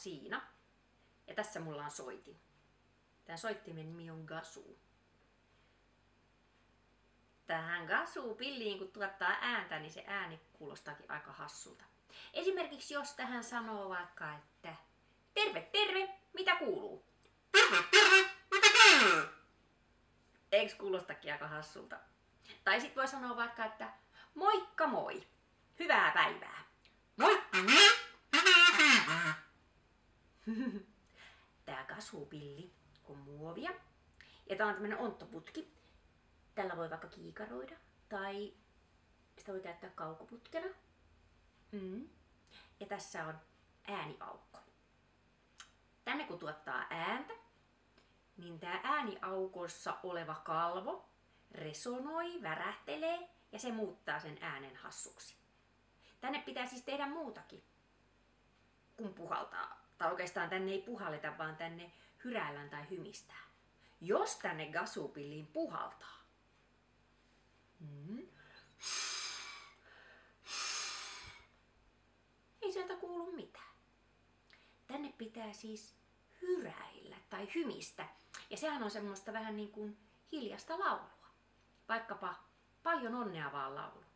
Siina. Ja tässä mulla on soitin. Tän soittimen nimi on Gazoo. Tähän Gazoo-pilliin kun tuottaa ääntä, niin se ääni kuulostaakin aika hassulta. Esimerkiksi jos tähän sanoo vaikka, että terve, terve, mitä kuuluu? Terve, terve, mitä kuuluu? Eiks kuulostakin aika hassulta? Tai sit voi sanoa vaikka, että moikka moi, hyvää päivää. Moikka, hyvää päivää. Tää Gazoo-pilli on muovia. Ja tää on tämmönen onttoputki. Tällä voi vaikka kiikaroida tai sitä voi käyttää kaukoputkena. Ja tässä on ääniaukko. Tänne kun tuottaa ääntä, niin tää ääniaukossa oleva kalvo resonoi, värähtelee ja se muuttaa sen äänen hassuksi. Tänne pitää siis tehdä muutakin kun puhaltaa. Tai oikeastaan tänne ei puhalleta, vaan tänne hyräillään tai hymistää. Jos tänne Gazoo-pilliin puhaltaa, ei sieltä kuulu mitään. Tänne pitää siis hyräillä tai hymistä. Ja sehän on semmoista vähän niin kuin hiljasta laulua. Vaikkapa paljon onnea vaan laulu.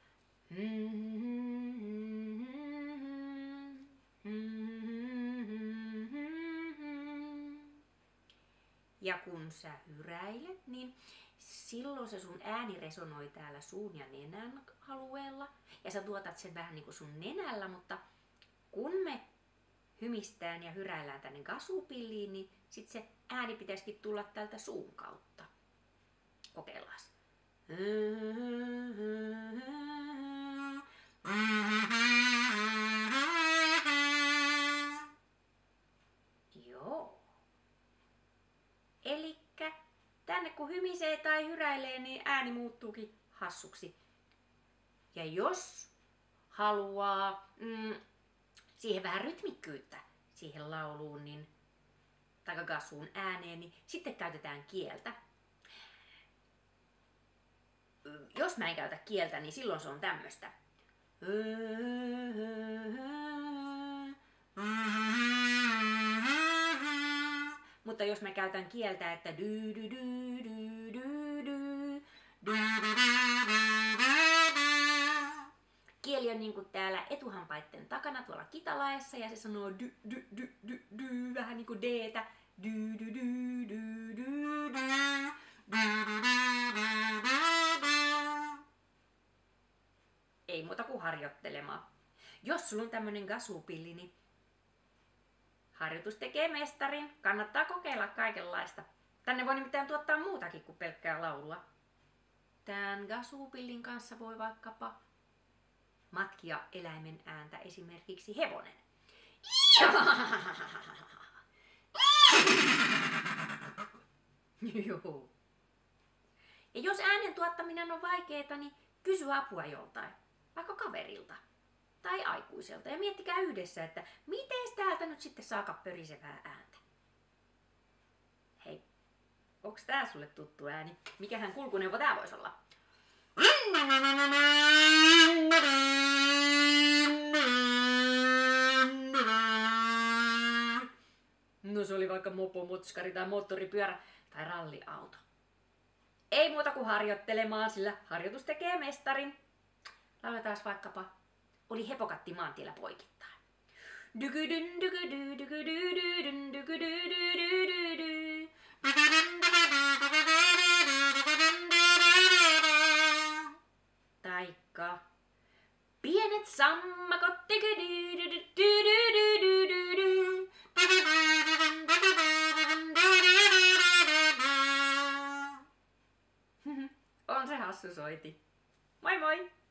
Ja kun sä hyräilet, niin silloin se sun ääni resonoi täällä suun ja nenän alueella. Ja sä tuotat sen vähän niin kuin sun nenällä, mutta kun me hymistään ja hyräillään tänne Gazoo-pilliin, niin sit se ääni pitäisikin tulla täältä suun kautta. Kokeillaan. Joo. Elikkä tänne kun hymisee tai hyräilee, niin ääni muuttuukin hassuksi. Ja jos haluaa siihen vähän rytmikkyyttä siihen lauluun, niin, tai Gazoon ääneen, niin sitten käytetään kieltä. Jos mä en käytä kieltä, niin silloin se on tämmöstä. Mutta jos mä käytän kieltä, että kieli on niinku täällä etuhampaitten takana tuolla kitalaessa ja se sanoo vähän niinku D-tä. Ei muuta kuin harjoittelemaan. Jos sulla on tämmönen Gazoo-pilli, niin harjoitus tekee mestarin. Kannattaa kokeilla kaikenlaista. Tänne voi nimittäin tuottaa muutakin kuin pelkkää laulua. Tän Gazoo-pillin kanssa voi vaikkapa matkia eläimen ääntä, esimerkiksi hevonen. Joo. Ja jos äänen tuottaminen on vaikeeta, niin kysy apua joltain, vaikka kaverilta tai aikuiselta. Ja miettikää yhdessä, että miten täältä nyt sitten saa pörisevää ääntä. Hei, onks tää sulle tuttu ääni? Mikähän kulkuneuvo tää voisi olla? No se oli vaikka mopomotskari tai moottoripyörä tai ralliauto. Ei muuta kuin harjoittelemaan, sillä harjoitus tekee mestarin. Lauletaan vaikkapa Oli hepokatti maantiellä poikittain. Taikka Pienet sammakot on se hassu soiti. Moi moi!